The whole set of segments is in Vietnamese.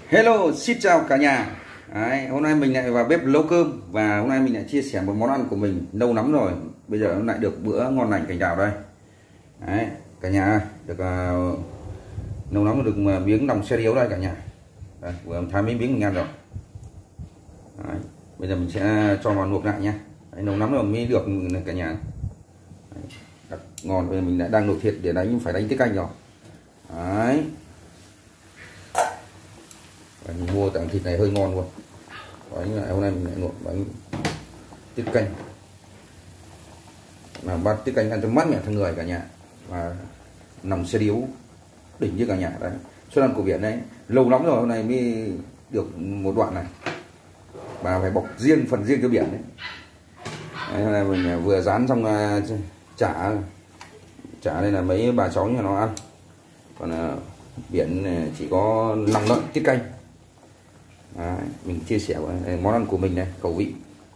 Hello, xin chào cả nhà. Đấy, hôm nay mình lại vào bếp nấu cơm và hôm nay mình lại chia sẻ một món ăn của mình lâu lắm rồi. Bây giờ lại được bữa ngon lành cành đào đây. Đấy, cả nhà được lâu lắm được miếng lòng xe điếu đây cả nhà. Đây, vừa thái mấy miếng mình ăn rồi. Đấy, bây giờ mình sẽ cho vào luộc lại nhá. Đấy, lâu lắm rồi mới được cả nhà. Đấy, đặt ngon. Bây giờ mình lại đang luộc thịt để đánh phải đánh tiết canh rồi. Đấy. Mình mua tặng thịt này hơi ngon luôn. Đấy, hôm nay mình lại luộc bánh tiết canh, là bát tiết canh ăn cho mát mẻ thân người cả nhà. Và lòng xe điếu đỉnh như cả nhà. Đấy, suất ăn của biển đấy, lâu lắm rồi hôm nay mới được một đoạn này, và phải bọc riêng phần riêng cho biển đấy. Đấy là mình vừa rán xong chả đây là mấy bà cháu nhà nó ăn, còn biển chỉ có lòng lợn tiết canh. Đấy, mình chia sẻ món ăn của mình này, khẩu vị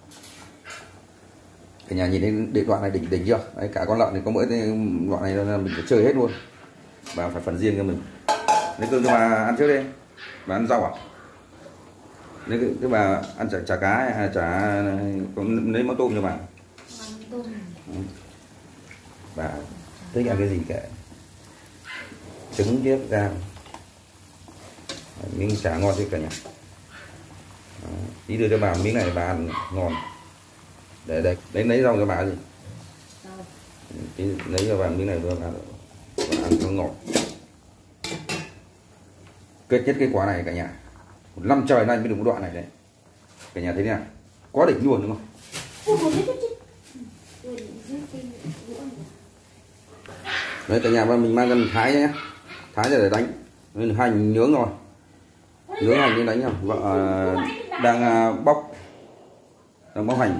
cả nhà nhìn thấy để đoạn này đỉnh chưa? Đấy, cả con lợn này có mỗi đoạn này là mình phải chơi hết luôn, và phải phần riêng cho mình. Lấy cơm cho bà ăn trước đi. Bà ăn rau à? Lấy cái bà ăn chả cá hay chả lấy mắm tôm cho bà. Bà thích ăn cái gì cả, trứng tiếp ra miếng chả ngon chứ cả nhà. Tí đưa cho bà miếng này bà ăn ngon. Để đây lấy rau cho bà gì. Tí lấy cho bà miếng này cho bà ăn nó ngọt. Kết nhất cái quả này cả nhà, 1 năm trời nay mới được một đoạn này đấy cả nhà, thấy nào, quá đỉnh luôn đúng không? Đấy cả nhà, mình mang ra thái nhé, thái ra để đánh. Nên hành nướng rồi, nướng hành đi đánh rồi. Vợ đang bóc hành.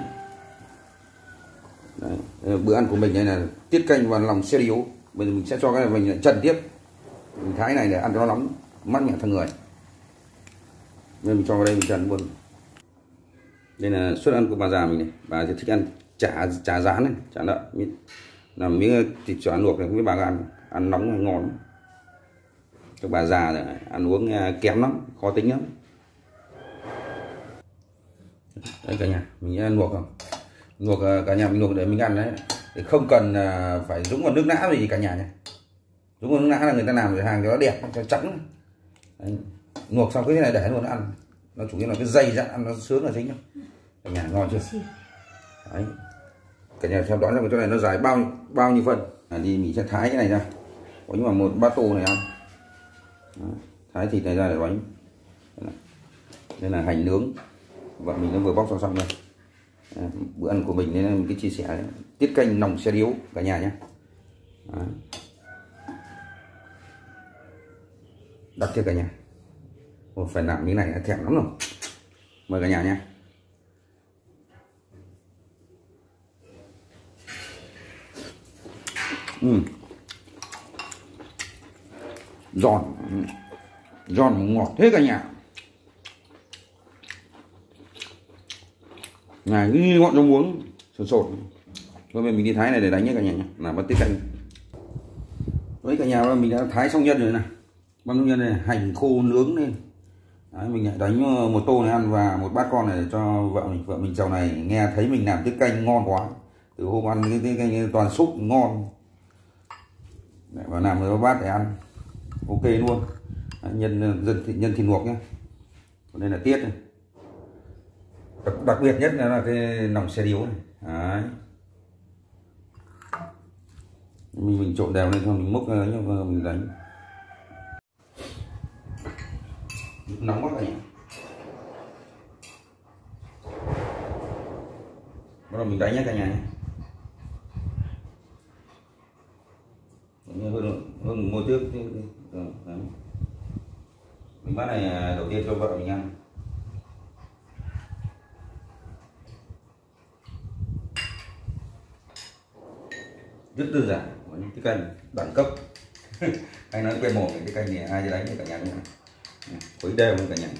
Đấy, bữa ăn của mình đây là tiết canh và lòng xe điếu. Bây giờ mình sẽ cho cái này mình lại trần tiếp, mình thái này để ăn cho nó nóng mát mẻ thân người. Nên mình cho vào đây mình trần luôn. Đây là suất ăn của bà già mình này, bà thích ăn chả rán này, chả lợn, làm miếng thịt chó luộc này, không biết bà ăn nóng hay ngon. Các bà già rồi ăn uống kém lắm, khó tính lắm. Đấy cả nhà, mình luộc không? Luộc cả nhà, mình luộc để mình ăn đấy, để không cần phải dũng vào nước nã gì cả nhà nhé. Dũng vào nước nã là người ta làm để hàng cho nó đẹp, cho trắng. Đấy, luộc xong cái này để luôn ăn, nó chủ yếu là cái dây dặn ăn nó sướng là chính thôi. Cả nhà ngon chưa? Đấy, cả nhà xem đoán ra chỗ này nó dài bao nhiêu phân. Đi mình sẽ thái cái này ra, có nhưng mà một bát tô này ăn. Đó, thái thịt này ra để bánh. Đây là hành nướng, vợ mình nó vừa bóc xong đây. Bữa ăn của mình nên mình cứ chia sẻ đấy. Tiết canh lòng xe điếu cả nhà nhé. Đặt cho cả nhà. Phải làm miếng này thèm lắm rồi. Mời cả nhà nhé. Giòn ngọt thế cả nhà. Này cứ ngọn trong muống sột. Thôi mình đi thái này để đánh nhé cả nhà nhé. Là bắt tiết canh. Đấy cả nhà, mình đã thái xong nhân rồi này. Băm nhân này, hành khô nướng lên. Đấy, mình lại đánh một tô này ăn và một bát con này cho vợ mình. Vợ mình dạo này nghe thấy mình làm tiết canh ngon quá, từ hôm ăn cái tiết canh toàn súp ngon. Đấy, và làm một bát để ăn ok luôn. Đấy, nhân thịt luộc nhé. Còn đây là tiết này. Đặc biệt nhất là cái lòng xe điếu này. Đấy, mình trộn đều lên xong mình múc ra mình đánh. Nóng quá này. Bắt đầu mình đánh nhé cả nhà nhé. Hơn mua trước. Mình bát này đầu tiên cho vợ mình ăn. Rất đơn giản, những cái canh đẳng cấp. Anh nói quen mồm cái canh này ai cho đánh thì cả nhà nhé. Khuấy đều luôn cả nhà.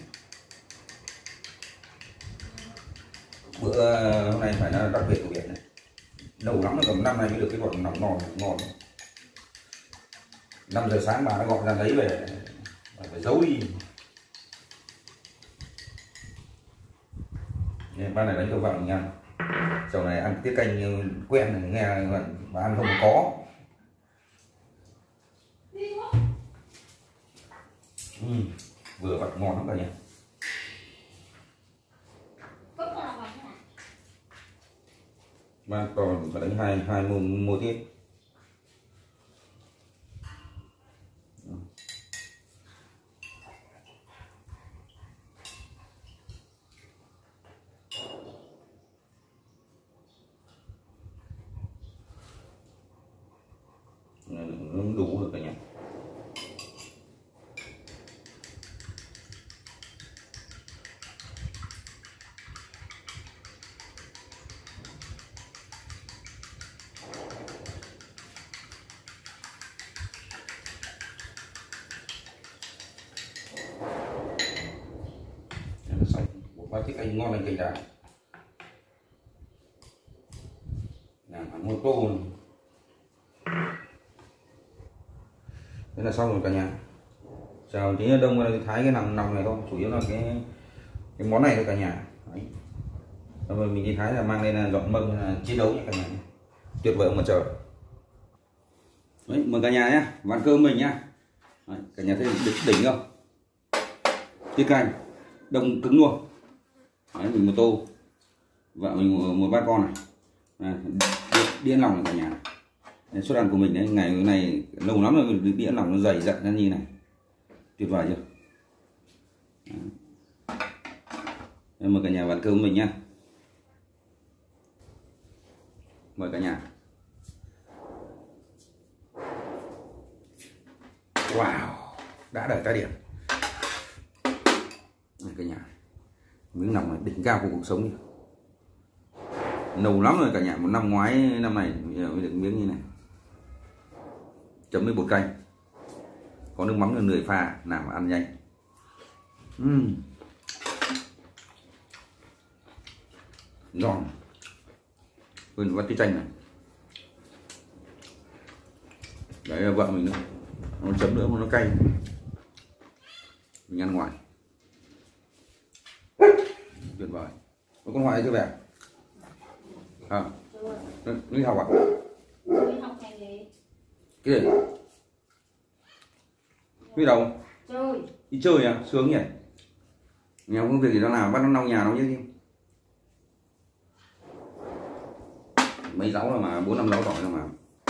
Bữa hôm nay phải là đặc biệt của biển này. Lâu lắm rồi, tầm năm nay mới được cái quả nóng ngon. 5 giờ sáng bà đã gọi ra lấy về, phải giấu đi. Ban này đánh cho vợ mình ăn, sau này ăn tiết canh quen này, nghe mà ăn không có. Vừa vặn ngon lắm cả nhà. Mà còn phải đánh hai mô tiết. Nó đủ được cả nhà. Xong một bát tiết canh ngon lành cành đào. Làm hẳn một tô này. Thế là xong rồi cả nhà. Chào tí đông thái cái nòng này thôi, chủ yếu là cái món này thôi cả nhà. Đấy. Rồi mình đi thái là mang lên là dọn mâm là chiến đấu nha cả nhà. Tuyệt vời mà trời. Đấy, mời cả nhà nhé, ăn cơm mình nhá. Đấy, cả nhà thấy đỉnh không? Tiết canh đông cứng luôn. Đấy, mình một tô, vợ mình một bát con này. Đĩa lòng cả nhà. Đấy, suất ăn của mình đấy, ngày này lâu lắm rồi đĩa lòng nó dày dặn ra như này, tuyệt vời chưa? Đấy, mời cả nhà ăn cơm mình nhá. Mời cả nhà. Wow, đã đời ta điểm. Đây cả nhà, miếng lòng này đỉnh cao của cuộc sống. Lâu lắm rồi cả nhà, một năm ngoái năm này mới được miếng như này. Chấm với bột canh, có nước mắm là lười pha, làm ăn nhanh. Giòn hơn bát tiết chanh này. Đấy là vợ mình nữa, nó chấm nữa mà nó cay, mình ăn ngoài tuyệt vời. Có con Hoài chưa về à? Đi học à? Đi học ngành gì? Cái gì? Đi đâu? Chơi. Đi chơi à? Sướng nhỉ? Nhà không có việc gì đó làm, bắt nó lau nhà nó chứ. Mấy giáo rồi mà, 4-5 giáo tỏi rồi mà.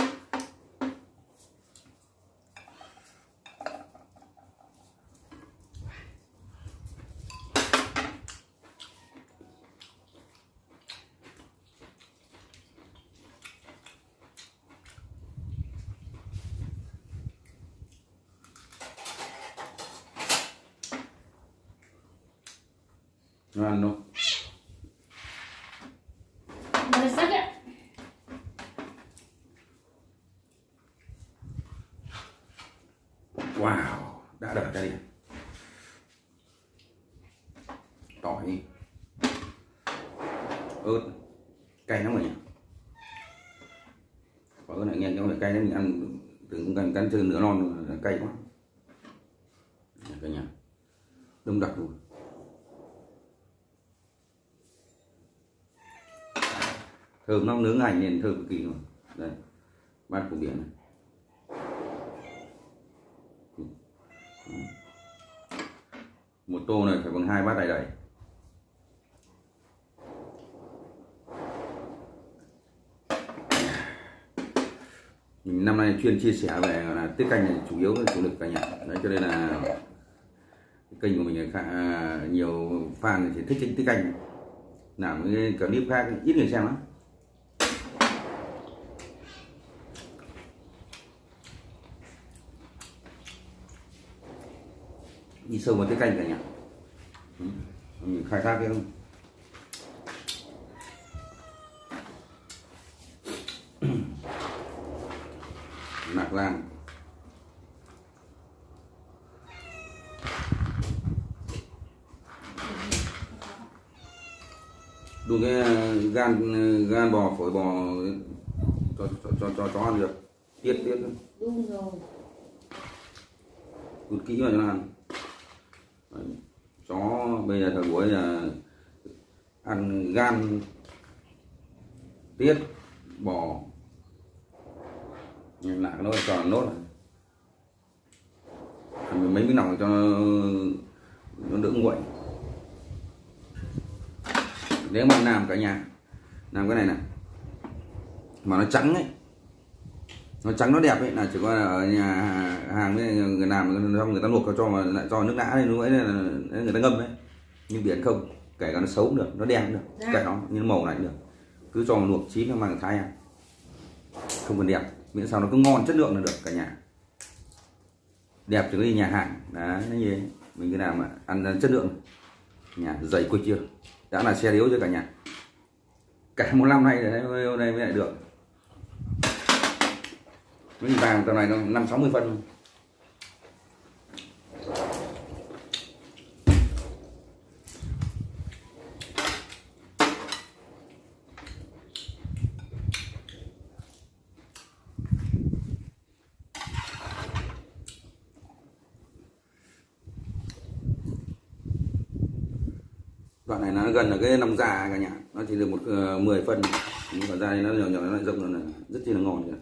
Nó ăn đâu? Mời sắc ạ. Wow, đã đợi ra đi. Tỏi, ớt, cay lắm rồi nhỉ. Có cái này nghe nó lại cay lắm, mình ăn tưởng cũng canh chơi nửa non là cay quá. Cả nhà, đông đặc luôn. Thơm nó nướng hành nên thơm cực kỳ luôn. Đây, bát của biển này. Một tô này phải bằng 2 bát đầy đầy. Mình năm nay chuyên chia sẻ về là tiết canh này chủ yếu là chủ lực cả nhà. Đấy cho nên là kênh của mình khá nhiều fan thì thích tiết canh. Làm cái clip khác ít người xem lắm. Đi sâu vào tiết canh cả nhà. Mình khai thác cái không. Nạc lan. Đun cái gan bò, phổi bò cho chó ăn được. Tiết Đun rồi. đun kỹ vào cho nó ăn. Đấy. Chó bây giờ thời buổi là ăn gan, tiết, bò, nhìn lại nó cho nốt này. Ăn mấy miếng lòng cho nó đỡ nguội. Nếu mà làm cả nhà làm cái này này mà nó trắng ấy, nó trắng nó đẹp ấy, là chỉ có ở nhà hàng với người làm xong người ta luộc cho mà lại cho nước nã lên lúc ấy là người ta ngâm đấy. Nhưng biển không, kể cả nó xấu cũng được, nó đen cũng được, kệ nó nhưng màu này cũng được, cứ cho mà luộc chín nó mang thái ăn, không cần đẹp, miễn sao nó cứ ngon chất lượng là được cả nhà. Đẹp thì đi nhà hàng đấy, nó như mình cứ làm mà ăn chất lượng. Nhà dày quịch chưa, đã là xe điếu cho cả nhà, cả một năm nay rồi đây mới lại được. Cái vàng tầm này nó 50-60 phân. Đoạn này nó gần là cái lòng già cả nhà, nó chỉ được 10 phân, nhưng còn da nó nhỏ nhỏ nó lại rộng, nó rất chi là ngon kìa.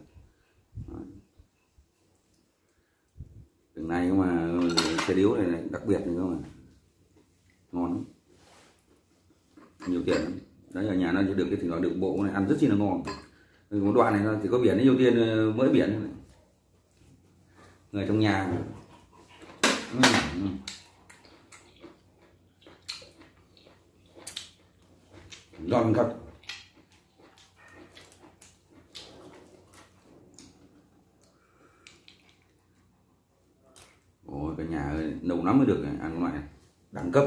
Từng này mà xe điếu này đặc biệt này không mà ngon lắm. Nhiều tiền lắm. Đấy, ở nhà nó chỉ được cái thịt lòi được bộ này ăn rất chi là ngon. Một đoạn này nó chỉ có biển, nhiều tiền mới biển này. Người trong nhà giòn thật. Ôi cả nhà ơi, nấu lắm mới được này, ăn loại này đẳng cấp.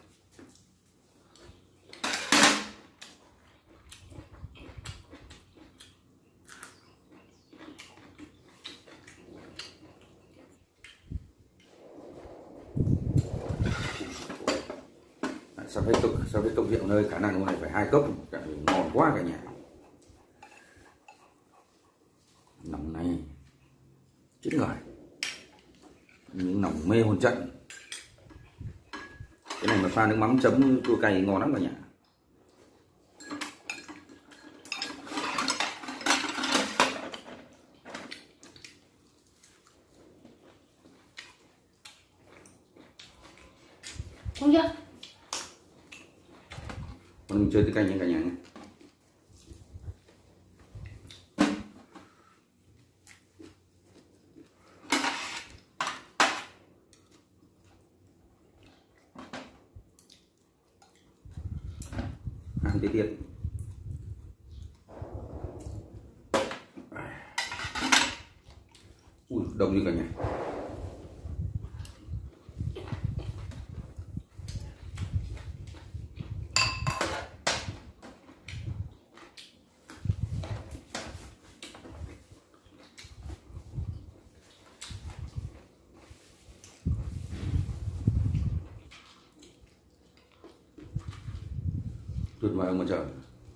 Sau cái cốc rượu nơi khả năng hôm nay phải 2 cốc, ngon quá cả nhà. Nòng này chết người, những nòng mê hồn trận. Cái này mà pha nước mắm chấm chua cay ngon lắm cả nhà. Không chưa? Còn mình chơi cái canh nha cả nhà nhé. Ăn tí tiết. Ui, đông như cả nhà. Tuyệt vời ông mà trời.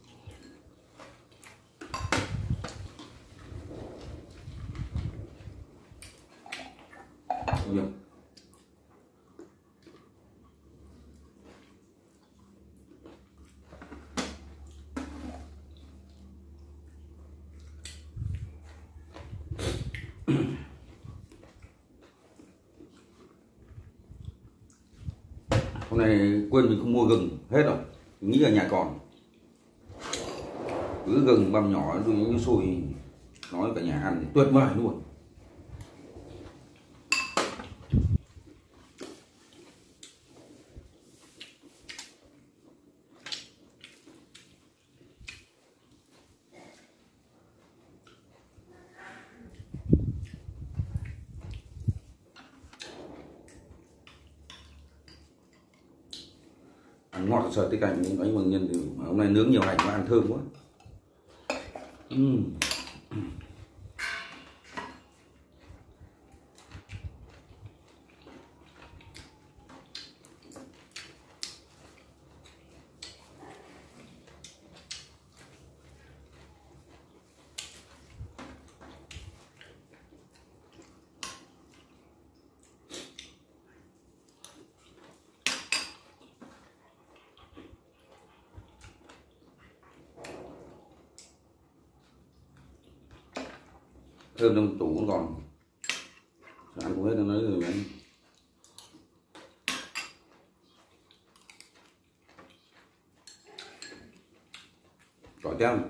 Nhiều. Hôm nay quên mình không mua gừng hết rồi, mình nghĩ ở nhà còn cứ gừng băm nhỏ như xôi, nói cả nhà ăn thì tuyệt vời luôn. Ăn ngọt sợi cái cạnh những cái bằng nhân thì hôm nay nướng nhiều hành mà ăn thơm quá. Thơm trong tủ cũng còn. Ăn cũng hết nó nói rồi đấy. Tỏi teo.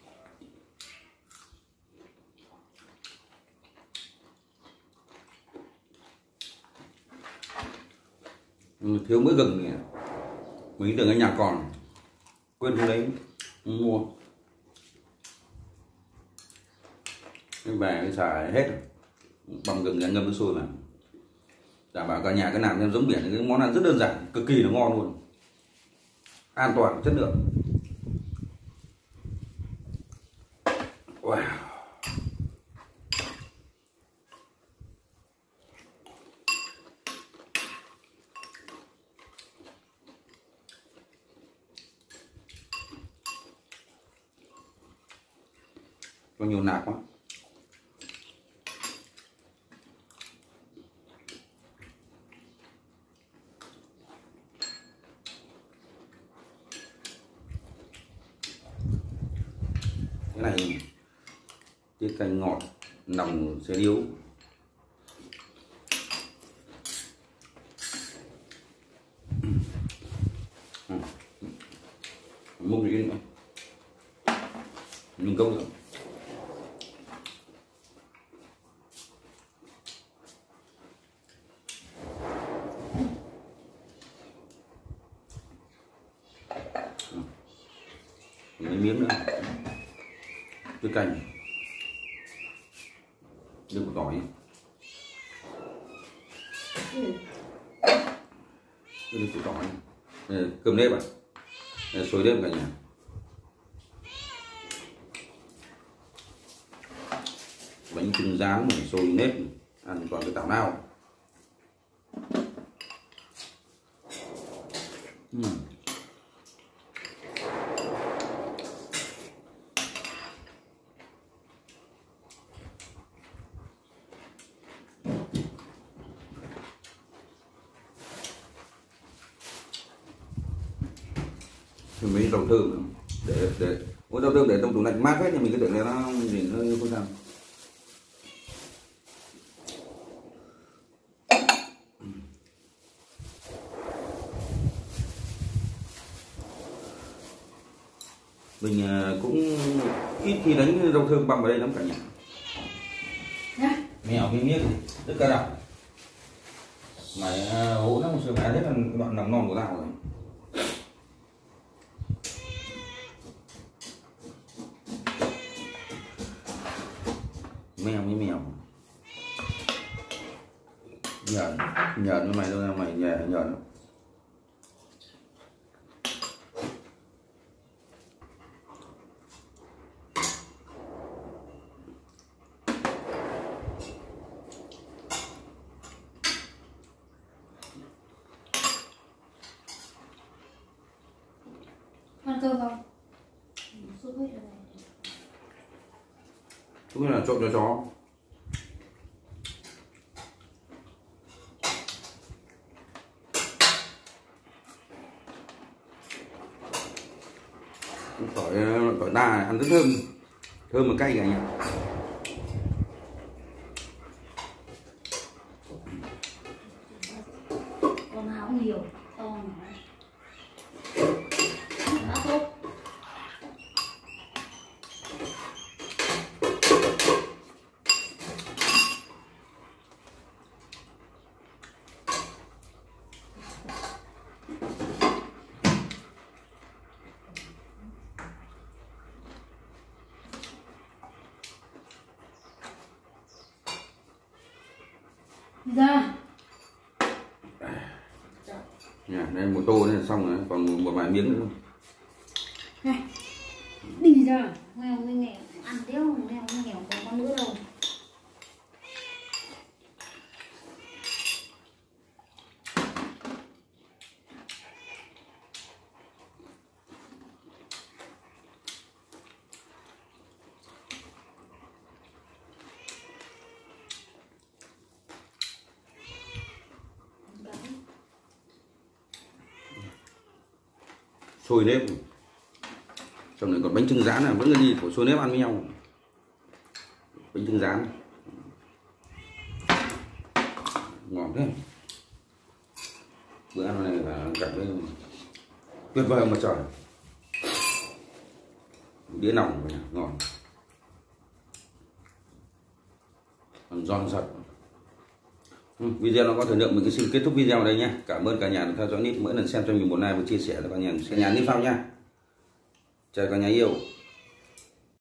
Thiếu mỡ gừng nhỉ. Mình tưởng ở nhà còn. Quên xuống đấy mua. Cái về xài hết bằng gừng ngâm nước sôi mà đảm bảo cả nhà cái làm theo giống biển. Cái món ăn rất đơn giản, cực kỳ là ngon luôn, an toàn, chất lượng. Wow. Có nhiều nạc quá. Cái này tiết canh ngọt, nòng xe điếu. Múc đi nữa. Mình công rồi. Mấy miếng nữa. Tiết canh. Đừng có tỏi. Đừng có tỏi. Cơm nếp à? Xôi nếp cả nhà. Bánh trứng rán, xôi nếp, ăn toàn cái tảo nào. Mấy rau thơm để mỗi rau thơm để trong tủ lạnh mát hết, nhưng mình cứ để nó nhìn nó không sao. Mình cũng ít khi đánh rau thơm băm vào đây lắm cả nhà. Mèo cái miếng rất cá độc mày hố nó một sườn hết là đoạn nòng non của tao rồi. Mèo với mèo nhợn với mày đâu ra, mày nhợn lắm. Ăn cơm không? Sốt huyết rồi này. Cũng là trộn cho chó. Tỏi đa ăn rất thơm, thơm mà cay cả nhà. Con áo nhiều, to mà. Đã tốt. Ra Nhà đây một tô này xong rồi, còn một vài miếng nữa. này, đi ra. Nghèo mới nghèo, ăn tiêu nghèo mới nghèo, còn con nữa đâu. Xôi nếp, trong này còn bánh trưng rán là vẫn đi của xôi nếp ăn với nhau. bánh trưng rán ngon thế. Bữa ăn này là cảm thấy tuyệt vời mà trời. Đĩa nòng ngon, còn giòn giật. Video nó có thời lượng, mình cứ xin kết thúc video ở đây nhé. Cảm ơn cả nhà đã theo dõi Nít. Mỗi lần xem cho mình một like và chia sẻ cho cả nhà. Cả nhà Nít Phong nhá. Chào cả nhà yêu.